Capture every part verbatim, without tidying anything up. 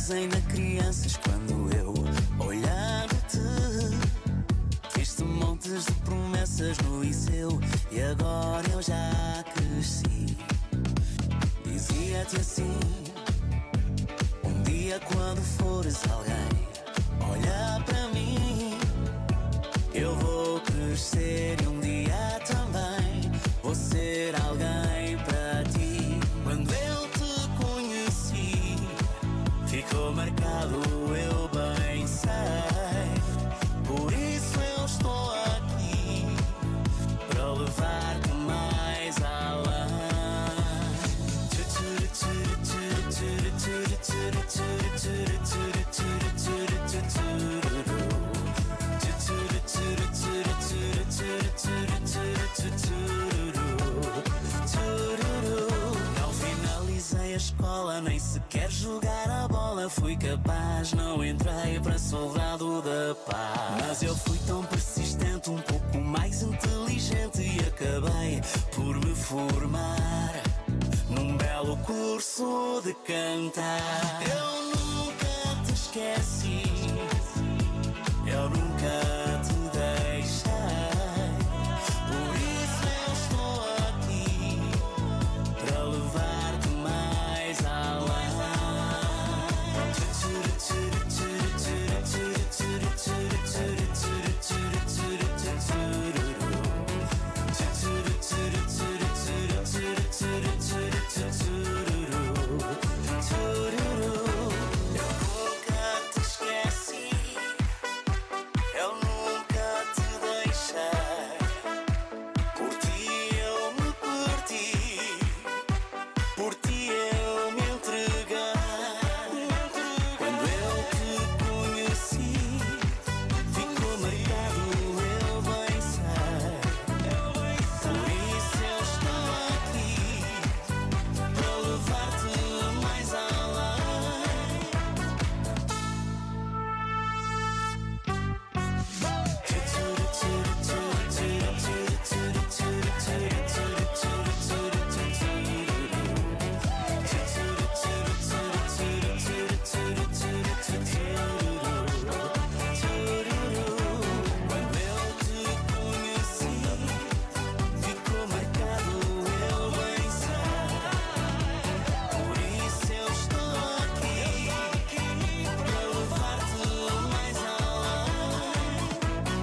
ainda crianças quando eu olhava-te. Fiz-te montes de promessas no liceu e agora eu já cresci. Dizia-te assim: um dia quando fores alguém, olha para mim. Eu vou crescer e um dia também vou ser alguém para ti. Quando eu te conheci, ficou marcado, eu bem sei. Por isso eu estou aqui, para levar-te mais além. Ao finalizei a escola, nem sequer jogar a bola fui capaz. Não entrei para soldado da paz, mas eu fui tão persistente, um pouco mais inteligente, e acabei por me formar num belo curso de cantar. Eu nunca te esqueci, eu nunca te deixei. Por isso eu estou aqui, para levar-te mais além.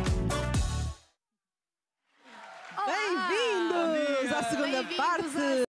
Bem-vindos à segunda parte